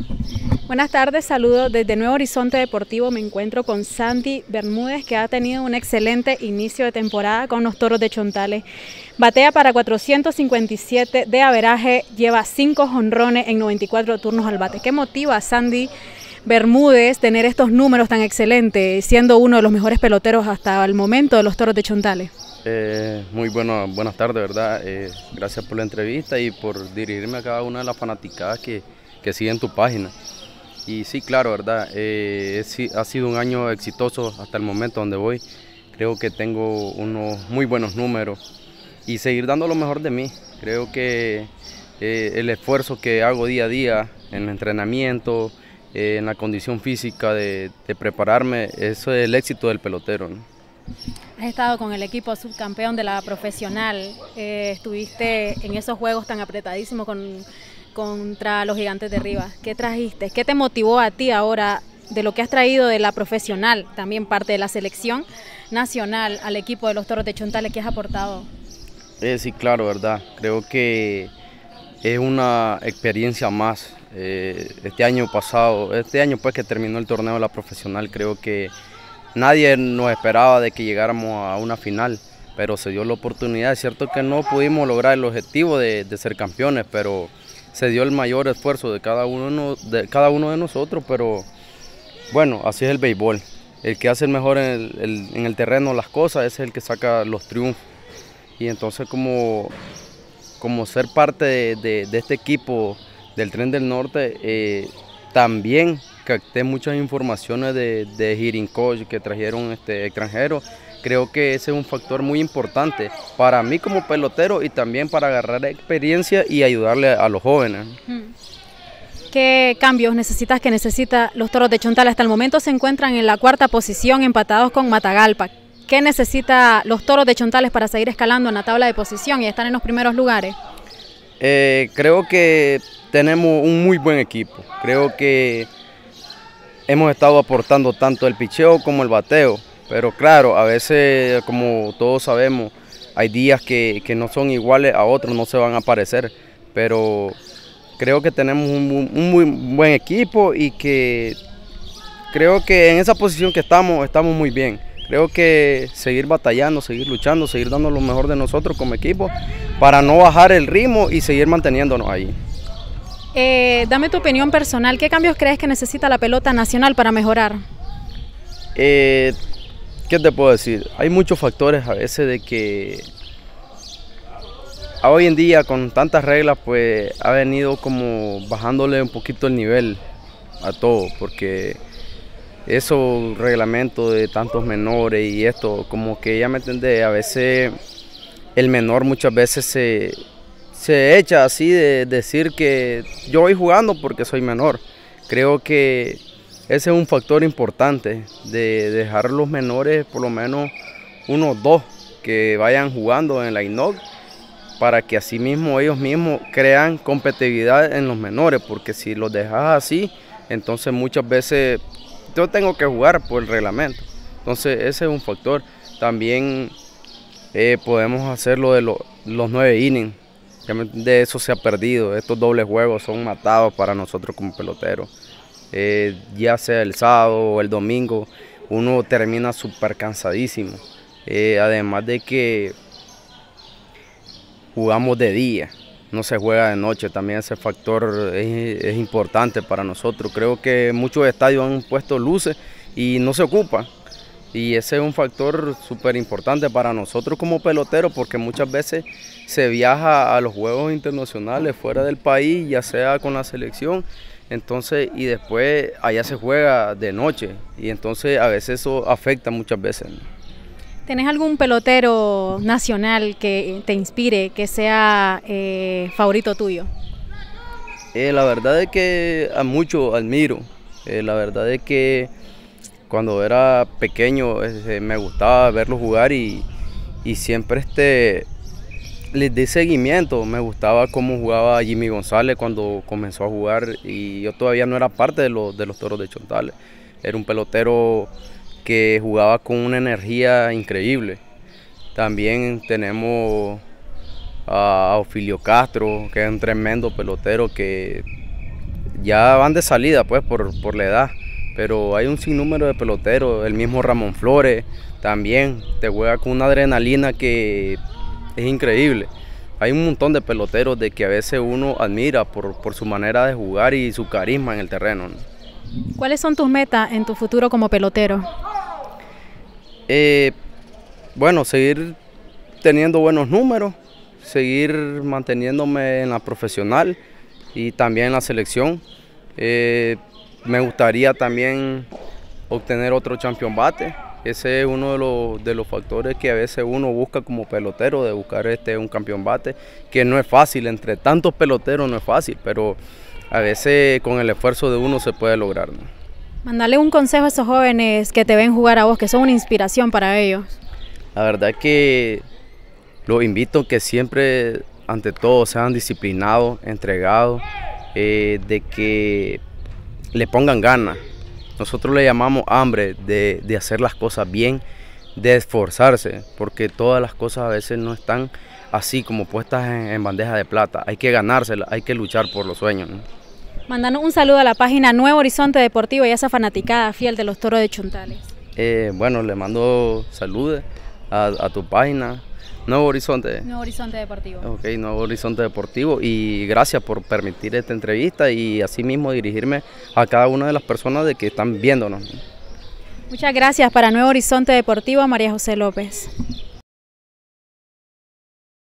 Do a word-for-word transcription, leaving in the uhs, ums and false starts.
Buenas tardes, saludos desde Nuevo Horizonte Deportivo. Me encuentro con Sandy Bermúdez, que ha tenido un excelente inicio de temporada con los Toros de Chontales. Batea para cuatrocientos cincuenta y siete de averaje, lleva cinco jonrones en noventa y cuatro turnos al bate. ¿Qué motiva a Sandy Bermúdez tener estos números tan excelentes, siendo uno de los mejores peloteros hasta el momento de los Toros de Chontales? Eh, muy bueno, buenas tardes, ¿verdad? Eh, gracias por la entrevista y por dirigirme a cada una de las fanaticadas que, que siguen tu página. Y sí, claro, ¿verdad? Eh, sí, ha sido un año exitoso hasta el momento donde voy. Creo que tengo unos muy buenos números y seguir dando lo mejor de mí. Creo que eh, el esfuerzo que hago día a día en el entrenamiento, eh, en la condición física de, de prepararme, eso es el éxito del pelotero, ¿no? Has estado con el equipo subcampeón de la profesional, eh, estuviste en esos juegos tan apretadísimos con, contra los Gigantes de Rivas. ¿Qué trajiste? ¿Qué te motivó a ti ahora de lo que has traído de la profesional, también parte de la selección nacional, al equipo de los Toros de Chontales? ¿Qué has aportado? Eh, sí, claro, ¿verdad? Creo que es una experiencia más. Eh, este año pasado, este año pues que terminó el torneo de la profesional, creo que nadie nos esperaba de que llegáramos a una final, pero se dio la oportunidad. Es cierto que no pudimos lograr el objetivo de, de ser campeones, pero se dio el mayor esfuerzo de cada uno de, cada uno de nosotros, pero bueno, así es el béisbol. El que hace el mejor en el, el, en el terreno las cosas es el que saca los triunfos. Y entonces como, como ser parte de, de, de este equipo del Tren del Norte, eh, también capté muchas informaciones de, de hitting coach que trajeron este, extranjeros. Creo que ese es un factor muy importante para mí como pelotero y también para agarrar experiencia y ayudarle a los jóvenes. ¿Qué cambios necesitas que necesita los Toros de Chontales? Hasta el momento se encuentran en la cuarta posición, empatados con Matagalpa. ¿Qué necesita los Toros de Chontales para seguir escalando en la tabla de posición y estar en los primeros lugares? Eh, creo que tenemos un muy buen equipo. Creo que hemos estado aportando tanto el picheo como el bateo. Pero claro, a veces, como todos sabemos, hay días que, que no son iguales a otros, no se van a aparecer. Pero creo que tenemos un, un muy buen equipo y que creo que en esa posición que estamos, estamos muy bien. Creo que seguir batallando, seguir luchando, seguir dando lo mejor de nosotros como equipo para no bajar el ritmo y seguir manteniéndonos ahí. Eh, dame tu opinión personal, ¿qué cambios crees que necesita la pelota nacional para mejorar? Eh, ¿Qué te puedo decir? Hay muchos factores a veces de que hoy en día con tantas reglas pues ha venido como bajándole un poquito el nivel a todo, porque esos reglamentos de tantos menores y esto, como que ya me entendés, a veces el menor muchas veces se, se echa así de decir que yo voy jugando porque soy menor. Creo que ese es un factor importante, de dejar los menores, por lo menos unos dos, que vayan jugando en la I N O C, para que así mismo ellos mismos crean competitividad en los menores, porque si los dejas así, entonces muchas veces yo tengo que jugar por el reglamento. Entonces ese es un factor. También eh, podemos hacer lo de lo, los nueve innings, de eso se ha perdido. Estos dobles juegos son matados para nosotros como peloteros. Eh, ya sea el sábado o el domingo, uno termina súper cansadísimo. Eh, además de que jugamos de día, no se juega de noche, también ese factor es, es importante para nosotros. Creo que muchos estadios han puesto luces y no se ocupan. Y ese es un factor súper importante para nosotros como peloteros, porque muchas veces se viaja a los juegos internacionales fuera del país, ya sea con la selección, entonces, y después allá se juega de noche, y entonces a veces eso afecta muchas veces. ¿Tenés algún pelotero nacional que te inspire, que sea eh, favorito tuyo? Eh, la verdad es que a mucho admiro, eh, la verdad es que cuando era pequeño este, me gustaba verlo jugar y, y siempre este, les di seguimiento. Me gustaba cómo jugaba Jimmy González cuando comenzó a jugar y yo todavía no era parte de los, de los Toros de Chontales. Era un pelotero que jugaba con una energía increíble. También tenemos a Ofilio Castro, que es un tremendo pelotero que ya van de salida pues por, por la edad, pero hay un sinnúmero de peloteros, el mismo Ramón Flores también te juega con una adrenalina que es increíble. Hay un montón de peloteros de que a veces uno admira por, por su manera de jugar y su carisma en el terreno, ¿no? ¿Cuáles son tus metas en tu futuro como pelotero? Eh, bueno, seguir teniendo buenos números, seguir manteniéndome en la profesional y también en la selección. Eh, me gustaría también obtener otro champion bate. Ese es uno de los, de los factores que a veces uno busca como pelotero, de buscar este, un campeón bate, que no es fácil, entre tantos peloteros no es fácil, pero a veces con el esfuerzo de uno se puede lograr, ¿no? Mándale un consejo a esos jóvenes que te ven jugar a vos, que son una inspiración para ellos. La verdad es que los invito a que siempre, ante todo, sean disciplinados, entregados, eh, de que le pongan ganas. Nosotros le llamamos hambre de, de hacer las cosas bien, de esforzarse, porque todas las cosas a veces no están así como puestas en, en bandeja de plata. Hay que ganárselas, hay que luchar por los sueños, ¿no? Mandanos un saludo a la página Nuevo Horizonte Deportivo y a esa fanaticada fiel de los Toros de Chontales. Eh, bueno, le mando saludos a, a tu página, Nuevo Horizonte. Nuevo Horizonte Deportivo. Ok, Nuevo Horizonte Deportivo, y gracias por permitir esta entrevista y asimismo dirigirme a cada una de las personas de que están viéndonos. Muchas gracias. Para Nuevo Horizonte Deportivo, María José López.